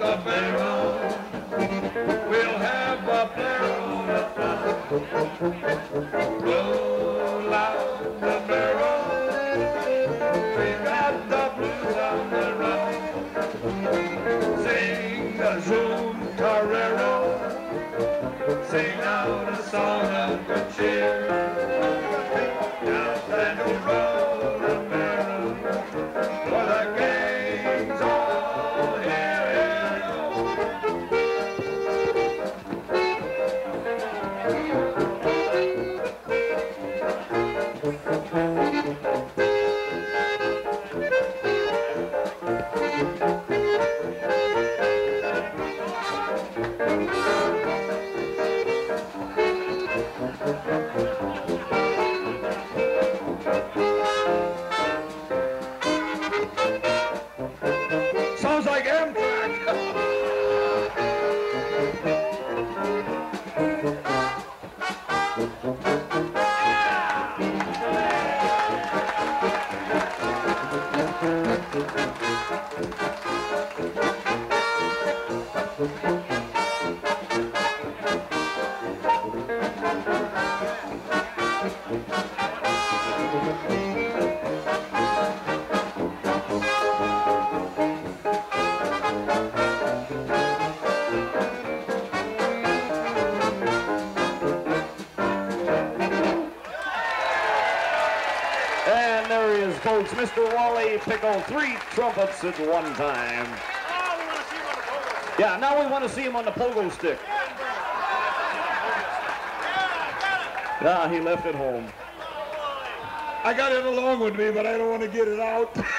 the barrel. We'll have a barrel of fun. Roll out the barrel. We got the blues on the run. Sing the Zoom Torero. Sing out a song of good cheer. Now stand and roll the barrel. For the gang's all here. Sounds like Amtrak. And there he is, folks, Mr. Wally Pikal, 3 trumpets at one time. Yeah, now we want to see him on the pogo stick. Yeah, he left it home. I got it along with me, but I don't want to get it out.